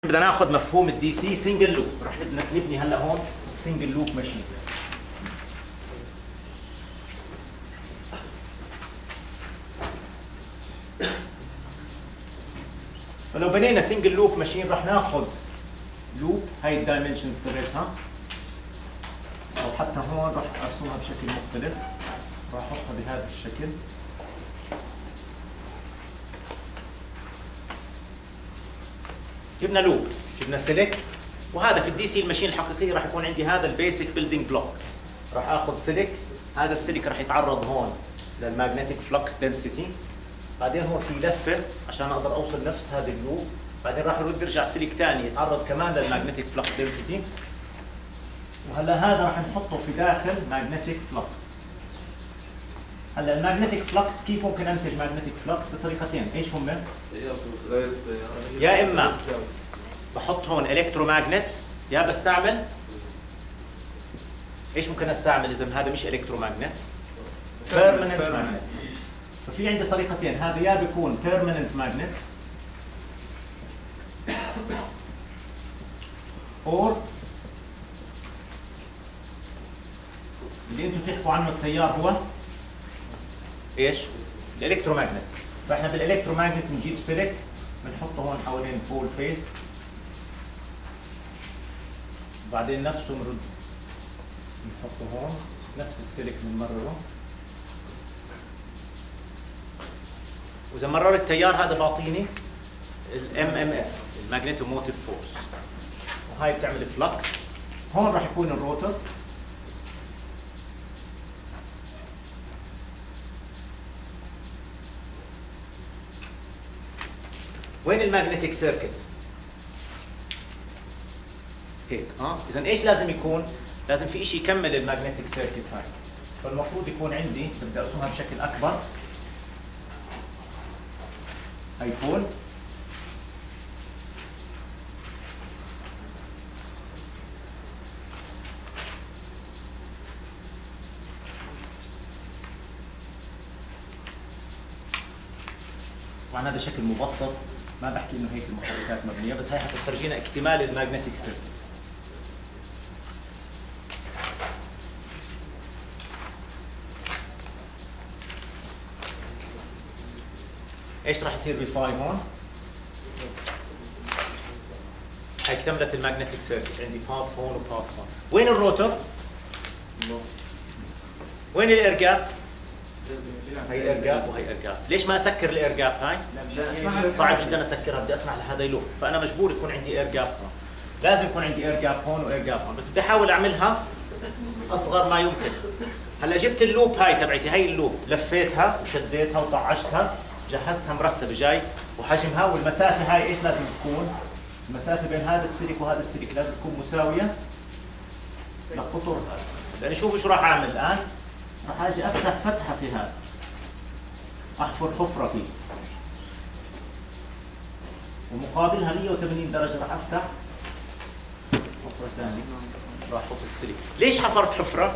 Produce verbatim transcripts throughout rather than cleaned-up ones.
بدنا ناخذ مفهوم الدي سي سنجل لوب. رح بدنا نبني هلا هون سنجل لوب ماشين. فلو بنينا سنجل لوب ماشين رح ناخذ لوب هاي الدايمنشنز تبعتها، او حتى هون رح ارسمها بشكل مختلف، راح احطها بهذا الشكل. جبنا لوب، جبنا سلك، وهذا في الدي سي الماشين الحقيقيه راح يكون عندي هذا البيسك بيلدينج بلوك. راح اخذ سلك، هذا السلك راح يتعرض هون للماجنتيك فلكس دنسيتي، بعدين هون في لفه عشان اقدر اوصل نفس هذا اللوب، بعدين راح يرد يرجع سلك ثاني يتعرض كمان للماجنتيك فلكس دنسيتي، وهلا هذا راح نحطه في داخل ماجنتيك فلكس. هلا الماجنتيك فلكس كيف ممكن انتج ماجنتيك فلكس؟ بطريقتين، ايش هم؟ يا اما بحط هون الكتروماجنت، يا بستعمل ايش ممكن استعمل اذا هذا مش الكتروماجنت؟ بيرمننت ماجنت. ففي عندي طريقتين، هذا يا بيكون بيرمننت ماجنت اور اللي انتم بتحكوا عنه التيار هو ايش؟ الالكتروماجنت. فاحنا بالالكتروماجنت بنجيب سلك بنحطه هون حوالين بول فيس، وبعدين نفسه بنرد بنحطه هون نفس السلك بنمرره، واذا مرر التيار هذا بعطيني الام ام اف الماجنتو موتيف فورس، وهاي بتعمل فلكس. هون راح يكون الروتر، وين الماجنتيك سيركت؟ هيك اه اذا ايش لازم يكون؟ لازم في شيء يكمل الماجنتيك سيركت هاي، فالمفروض يكون عندي اذا بدي ارسمها بشكل اكبر هاي بول، طبعا هذا شكل مبسط، ما بحكي انه هيك المحركات مبنيه، بس هي حتفرجينا اكتمال الماجنتيك سيركت. ايش راح يصير بفاي هون؟ هي اكتملت الماجنتيك سيركت، عندي باث هون وباث هون. وين الروتر؟ وين الاير جاب؟ هي الاير جاب وهي الاير جاب. ليش ما اسكر الاير جاب هاي؟ صعب جدا اسكرها، بدي اسمح لهذا يلف، فانا مجبور يكون عندي اير جاب هون. لازم يكون عندي اير جاب هون واير جاب هون، بس بدي احاول اعملها اصغر ما يمكن. هلا جبت اللوب هاي تبعتي، هي اللوب لفيتها وشديتها وطعشتها، جهزتها مرتبه جاي، وحجمها والمسافه هاي ايش لازم تكون؟ المسافه بين هذا السلك وهذا السلك لازم تكون مساويه لقطر هذا. يعني شوفوا شو راح اعمل الان، راح اجي افتح فتحه في هذا، احفر حفره فيه، ومقابلها مية وثمانين درجه راح افتح حفره ثانيه، راح احط السلك. ليش حفرت حفره؟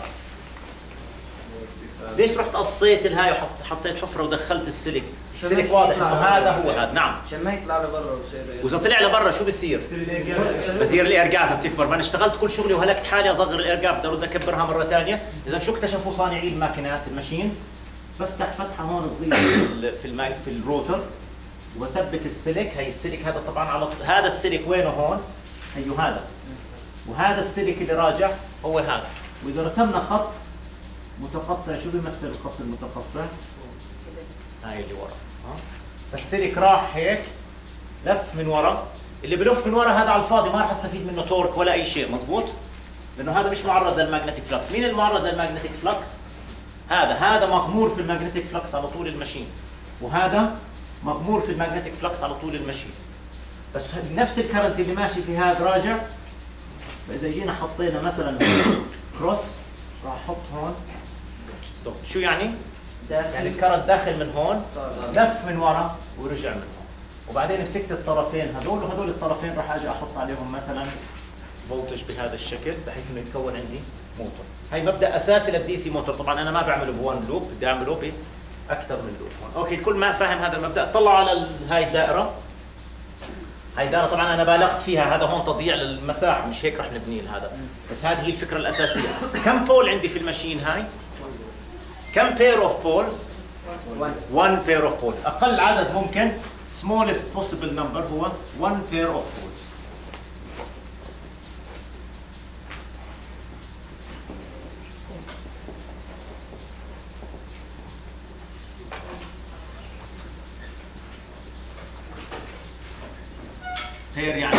ليش رحت قصيت الهاي وحطيت حفره ودخلت السلك؟ السلك واضح انه هذا هو هذا. نعم، عشان ما يطلع لبرا. واذا طلع لبرا شو بصير؟ بصير الارجاب بتكبر. ما انا اشتغلت كل شغلي وهلكت حالي اصغر الارجاب، بدي ارد اكبرها مره ثانيه. اذا شو اكتشفوا صانعي الماكينات الماشينز؟ بفتح فتحه هون صغيره في الماء في الروتر، وبثبت السلك. هي السلك هذا طبعا على هذا السلك وينه هون؟ هيو هذا، وهذا السلك اللي راجع هو هذا. واذا رسمنا خط متقطع، شو بيمثل الخط المتقطع؟ هاي اللي ورا. فالسلك راح هيك لف من ورا، اللي بلف من ورا هذا على الفاضي ما راح استفيد منه تورك ولا اي شيء، مزبوط؟ لانه هذا مش معرض للماجنتيك فلكس. مين المعرض للماجنتيك فلكس؟ هذا، هذا مغمور في الماجنتيك فلكس على طول الماشين، وهذا مغمور في الماجنتيك فلكس على طول الماشين. بس نفس الكرنت اللي ماشي في هذا راجع. فاذا جينا حطينا مثلا كروس، راح احط هون دوت. شو يعني؟ داخل. يعني الكرنت داخل من هون، لف من ورا ورجع من هون، وبعدين مسكت الطرفين هذول، وهذول الطرفين راح اجي احط عليهم مثلا فولتج بهذا الشكل بحيث انه يتكون عندي موتور. هي مبدا اساسي للدي سي موتور. طبعا انا ما بعمله بوان لوب، بدي اعمله باكثر من لوب. اوكي، الكل ما فاهم هذا المبدا؟ طلعوا على هاي الدائره. هاي دائره طبعا انا بالغت فيها، هذا هون تضييع للمساحه، مش هيك رح نبني هذا، بس هذه هي الفكره الاساسيه. كم بول عندي في الماشين هاي؟ كم بير اوف بولز؟ one pair of poles. اقل عدد ممكن smallest possible number هو one pair of poles. pair يعني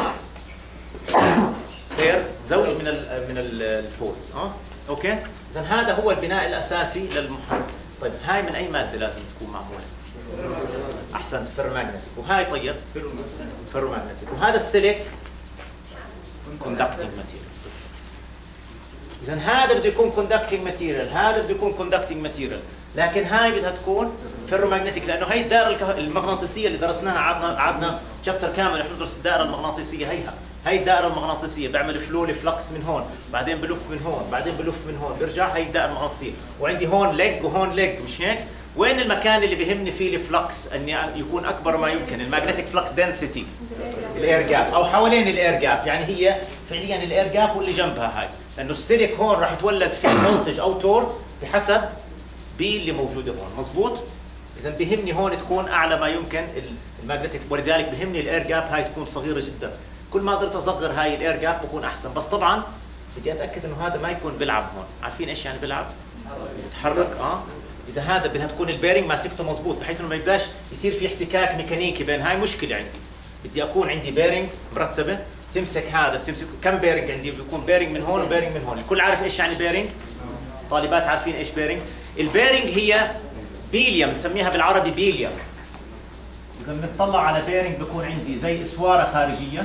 pair زوج من ال من البولز. اه اوكي، اذا هذا هو البناء الاساسي للمحرك. طيب هاي من اي ماده لازم تكون معموله؟ احسنت، فيرماغنتيك. وهاي طيب فيرماغنتيك. وهذا السلك كوندكتنج ماتيريال. اذا هذا بده يكون كوندكتنج ماتيريال، هذا بده يكون كوندكتنج ماتيريال، لكن هاي بدها تكون فيرماغنتيك، لانه هي الدائره المغناطيسيه اللي درسناها، عدنا عدنا شابتر كامل رح ندرس الدائره المغناطيسيه. هيها هي الدائره المغناطيسيه، بعمل فلو لفلكس من هون، بعدين بلف من هون، بعدين بلف من هون، برجع. هي الدائره المغناطيسيه، وعندي هون ليج وهون ليج، مش هيك؟ وين المكان اللي بيهمني فيه الفلكس اني يكون اكبر ما يمكن؟ الماجنتيك فلكس دنسيتي، الاير جاب، او حوالين الاير جاب، يعني هي فعليا الاير جاب واللي جنبها هاي، لانه السلك هون راح يتولد فيه فولتج او تور بحسب بي اللي موجوده هون، مزبوط؟ اذا بيهمني هون تكون اعلى ما يمكن الماجنتيك، ولذلك بيهمني الاير جاب هاي تكون صغيره جدا. كل ما قدرت اصغر هاي الاير جاب بكون احسن، بس طبعا بدي اتاكد انه هذا ما يكون بيلعب هون. عارفين ايش يعني بيلعب؟ بيتحرك. اه اذا هذا بدها تكون البيرنج ماسكته مزبوط، بحيث انه ما يبقاش يصير في احتكاك ميكانيكي بين. هاي مشكله عندي، بدي اكون عندي بيرنج مرتبه تمسك هذا، بتمسك كم بيرنج عندي؟ بيكون بيرنج من هون وبيرنج من هون. الكل عارف ايش يعني بيرنج؟ طالبات عارفين ايش بيرنج؟ البيرنج هي بيليا، بنسميها بالعربي بيليا. اذا بنطلع على بيرنج بيكون عندي زي اسواره خارجيه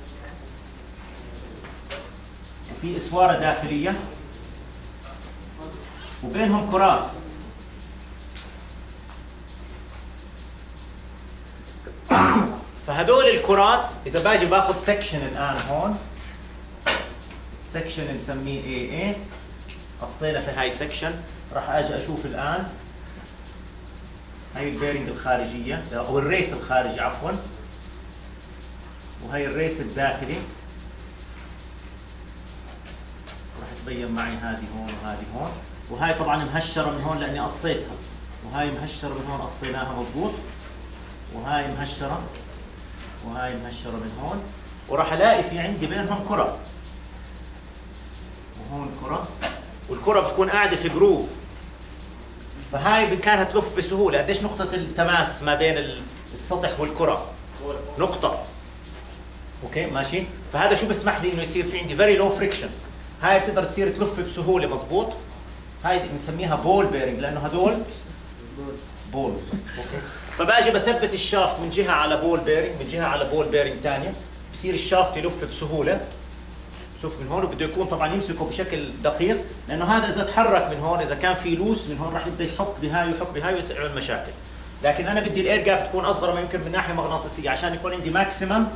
وفي اسواره داخليه وبينهم كرات. فهدول الكرات اذا باجي باخذ سكشن الان هون، سكشن نسميه اي اي، قصينا في هاي سكشن، راح اجي اشوف الان هاي البيرنج الخارجيه او الريس الخارجي عفوا، وهي الريس الداخلي راح تبين معي هذه هون وهذه هون، وهاي طبعا مهشره من هون لاني قصيتها، وهاي مهشره من هون قصيناها مضبوط، وهاي مهشره وهاي مهشره من هون، وراح الاقي في عندي بينهم كره، وهون كره، والكره بتكون قاعده في جروف. فهاي بامكانها تلف بسهوله. قديش نقطه التماس ما بين السطح والكره؟ نقطه. اوكي ماشي. فهذا شو بسمح لي انه يصير في عندي فيري لو فريكشن. هاي بتقدر تصير تلف بسهوله مضبوط. هاي بنسميها بول بيرنج لانه هدول بولز. اوكي. فباجي بثبت الشافت من جهه على بول بيرنج، من جهه على بول بيرنج ثانيه، بصير الشافت يلف بسهوله. شوف من هون، وبده يكون طبعا يمسكه بشكل دقيق، لانه هذا اذا تحرك من هون، اذا كان في لوس من هون راح يبدا يحك بهاي ويحك بهاي ويسعر المشاكل. لكن انا بدي الاير جاب تكون اصغر ما يمكن من ناحيه مغناطيسيه عشان يكون عندي ماكسيمم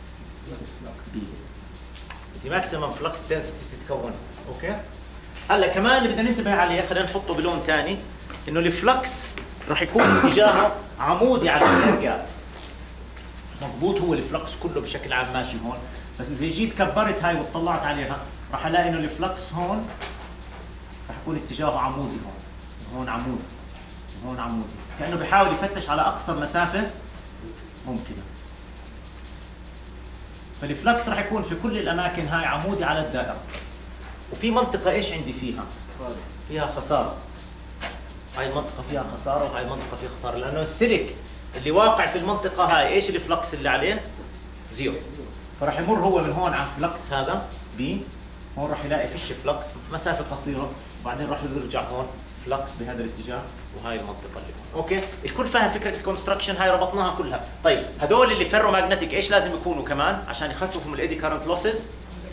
بدي ماكسيمم فلكس دنسيتي تتكون. اوكي. هلا كمان اللي بدنا ننتبه عليه، خلينا نحطه بلون ثاني، انه الفلكس راح يكون اتجاهه عمودي على الاير جاب. مضبوط، هو الفلكس كله بشكل عام ماشي هون، بس اذا جيت كبرت هاي وطلعت عليها راح الاقي انه الفلكس هون راح يكون اتجاهه عمودي، هون هون عمودي هون عمودي، كانه بحاول يفتش على اقصر مسافه ممكنه. فالفلكس راح يكون في كل الاماكن هاي عمودي على الدائره. وفي منطقه ايش عندي فيها؟ فيها خساره. هاي المنطقه فيها خساره وهاي المنطقه فيها خساره، لانه السلك اللي واقع في المنطقه هاي ايش الفلكس اللي عليه؟ زيرو. فراح يمر هو من هون على الفلكس هذا بي، هون راح يلاقي فيش فلكس مسافه قصيره، وبعدين راح يرجع هون فلكس بهذا الاتجاه، وهاي المنطقه اللي هون. اوكي، الكل فاهم فكره الكونستراكشن هاي، ربطناها كلها. طيب هدول اللي فيرو ماجنتيك ايش لازم يكونوا كمان عشان يخففوا من الايدي كارنت لوسز؟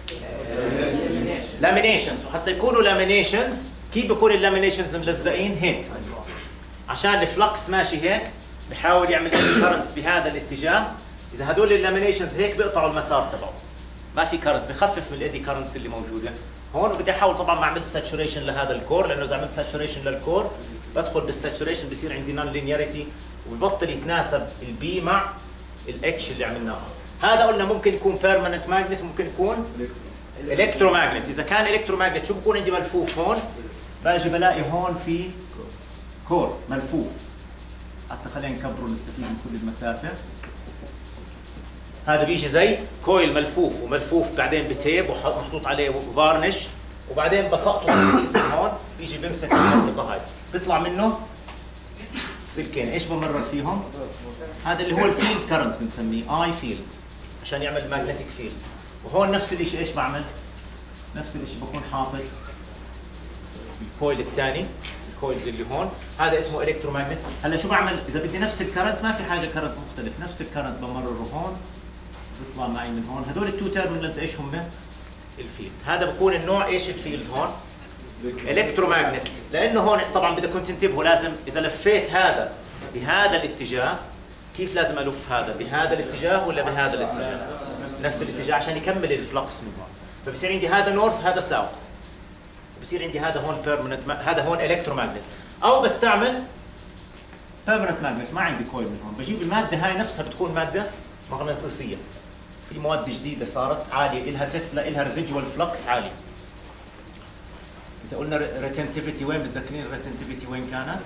لامينيشنز. وحتى يكونوا لامينيشنز، كيف بيكون اللامينيشنز ملزقين؟ هيك، عشان الفلكس ماشي هيك بحاول يعمل ايدي كارنتس بهذا الاتجاه. اذا هدول اللامينيشنز هيك بيقطعوا المسار تبعه، ما في كارنت، بخفف من الايدي كارنتس اللي موجوده هون. وبدي احاول طبعا ما اعمل ساتوريشن لهذا الكور، لانه اذا عملت ساتوريشن للكور بدخل بالساتوريشن بصير عندي نون لينياريتي، وببطل يتناسب البي مع الاتش اللي عملناها. هذا قلنا ممكن يكون بيرمننت ماجنت، ممكن يكون الكترو ماجنت. اذا كان الكترو ماجنت شو بكون عندي ملفوف هون؟ باجي بلاقي هون في كور ملفوف، حتى خلينا نكبره نستفيد من كل المسافه. هذا بيجي زي كويل ملفوف، وملفوف بعدين بتيب ومحطوط عليه فارنش، وبعدين بسقطه من هون بيجي بمسك المنطقه هاي، بيطلع منه سلكين. ايش بمرر فيهم؟ هذا اللي هو الفيلد كرنت بنسميه اي فيلد عشان يعمل ماجنتيك فيلد. وهون نفس الشيء ايش بعمل؟ نفس الشيء بكون حاطط الكويل الثاني، الكويلز اللي هون، هذا اسمه الكترو ماجنت. هلا شو بعمل؟ اذا بدي نفس الكرنت ما في حاجه كرنت مختلف، نفس الكرنت بمرره هون بيطلع معي من هون. هدول التو تيرمينالز ايش هم؟ الفيلد. هذا بكون النوع ايش الفيلد هون؟ الكترو ماجنت. لانه هون طبعا بدكم تنتبهوا، لازم اذا لفيت هذا بهذا الاتجاه، كيف لازم الف هذا؟ بهذا الاتجاه ولا بهذا الاتجاه؟ نفس الاتجاه عشان يكمل الفلكس من هون. فبصير عندي هذا نورث هذا ساوث، بصير عندي هذا هون بيرمننت، هذا هون الكترو ماجنت. او بستعمل بيرمننت ماجنت، ما عندي كويل من هون، بجيب الماده هاي نفسها بتكون ماده مغناطيسيه. في مواد جديده صارت عاليه، الها تسلا، الها ريزيدوال فلكس عالي. اذا قلنا ريتنتيفيتي وين بتذكرين الريتنتيفيتي وين كانت؟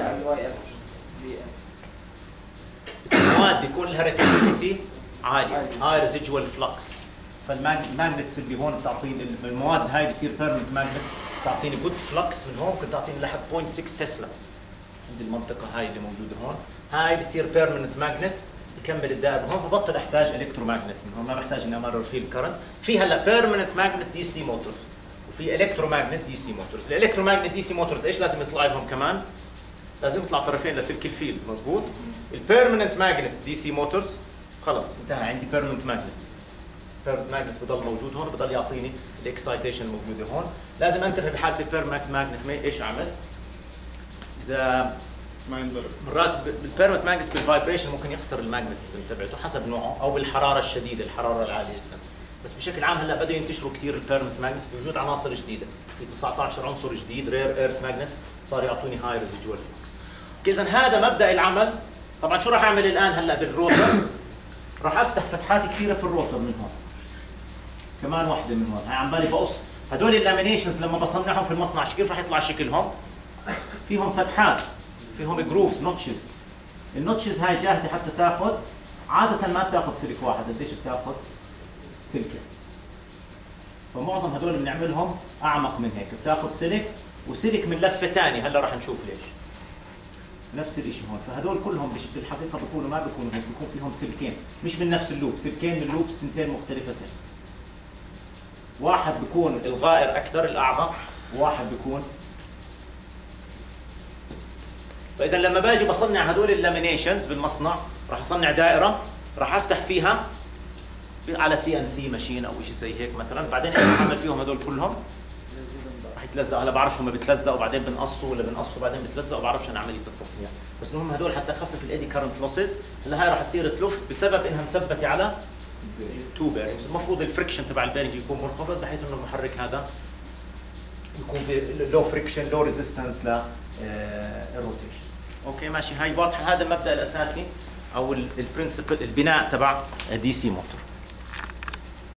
المواد يكون لها ريتنتيفيتي عاليه، هاي ريزيدوال فلكس. فالماجنتس اللي هون بتعطيني المواد هاي بتصير بيرمننت ماجنت، بتعطيني جود فلكس من هون، ممكن تعطيني لحد صفر فاصلة ستة تسلا عند المنطقه هاي اللي موجوده هون. هاي بتصير بيرمننت ماجنت، بكمل الدائره من هون، فبطل احتاج الكترو ماجنت من هون، ما بحتاج اني امرر فيلد كرنت. في هلا بيرمننت ماجنت دي سي موتورز، وفي الكترو ماجنت دي سي موتورز. الالكترو ماجنت دي سي موتورز ايش لازم يطلع لهم كمان؟ لازم يطلع طرفين لسلك الفيلد، مضبوط؟ البيرمننت ماجنت دي سي موتورز خلص انتهى، عندي بيرمننت ماجنت. بيرمننت ماجنت بضل موجود هون، بضل يعطيني الاكسايتيشن موجوده هون. لازم انتبه بحاله البيرمننت ماجنت ايش اعمل؟ اذا ما ينضرب مرات بالبيرمننت ماجنت بالفايبريشن ممكن يخسر الماجنتيزم تبعته حسب نوعه، او بالحراره الشديده، الحراره العاليه جدا. بس بشكل عام هلا بدوا ينتشروا كثير البيرمننت ماجنتس بوجود عناصر جديده، في تسعة عشر عنصر جديد رير ايرث ماجنت صار يعطوني هاي ريزيدوال فلكس. اذا هذا مبدا العمل. طبعا شو راح اعمل الان هلا بالروتر؟ راح افتح فتحات كثيره في الروتر من هون، كمان واحده من هون. هاي عم بالي بقص هدول اللامينيشنز لما بصنعهم في المصنع كيف راح يطلع شكلهم؟ فيهم فتحات، فيهم جروفز، نوتشز. النوتشز هاي جاهزه حتى تاخذ، عاده ما بتاخذ سلك واحد، قديش بتاخذ؟ سلكه. فمعظم هدول بنعملهم اعمق من هيك، بتاخذ سلك وسلك من لفه ثانيه، هلا راح نشوف ليش. نفس الشيء هون، فهدول كلهم بالحقيقه بيكونوا ما بيكونوا هيك، بيكون فيهم سلكين، مش من نفس اللوب، سلكين من لوبس تنتين مختلفتين. واحد بيكون الغائر اكثر الاعمق، وواحد بيكون. فاذا لما باجي بصنع هدول اللامينيشنز بالمصنع، راح اصنع دائره، راح افتح فيها على سي ان سي ماشين او شيء زي هيك مثلا، بعدين ايش بعمل فيهم هدول كلهم؟ راح يتلزقوا. هلا بعرفش هم بتلزقوا بعدين بنقصوا ولا بنقصوا بعدين بتلزقوا، بعرفش انا عمليه التصنيع، بس المهم هدول حتى اخفف الايدي كارنت لوسز. هلا هاي راح تصير تلف بسبب انها مثبته على تو بيرنجز. المفروض الفريكشن تبع البيرنج يكون منخفض بحيث انه المحرك هذا يكون في لو فريكشن لو ريزيستنس للروتيشن. اوكي ماشي، هاي واضحه. هذا المبدا الاساسي او البرنسبل البناء تبع دي سي موتور.